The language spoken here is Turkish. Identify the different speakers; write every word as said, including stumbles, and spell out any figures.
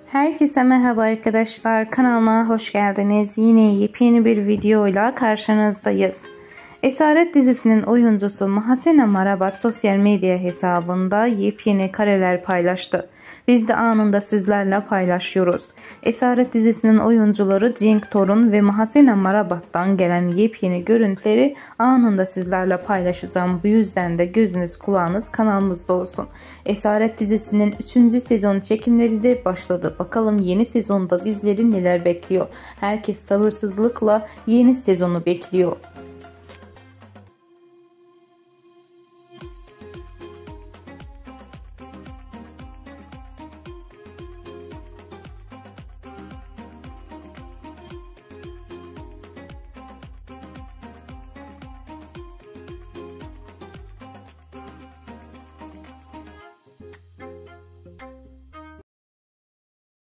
Speaker 1: Herkese merhaba arkadaşlar, kanalıma hoş geldiniz. Yine yepyeni bir videoyla karşınızdayız. Esaret dizisinin oyuncusu Mahsene Marabat sosyal medya hesabında yepyeni kareler paylaştı. Biz de anında sizlerle paylaşıyoruz. Esaret dizisinin oyuncuları Cenk Torun ve Mahsene Marabat'tan gelen yepyeni görüntüleri anında sizlerle paylaşacağım. Bu yüzden de gözünüz kulağınız kanalımızda olsun. Esaret dizisinin üçüncü sezon çekimleri de başladı. Bakalım yeni sezonda bizleri neler bekliyor? Herkes sabırsızlıkla yeni sezonu bekliyor.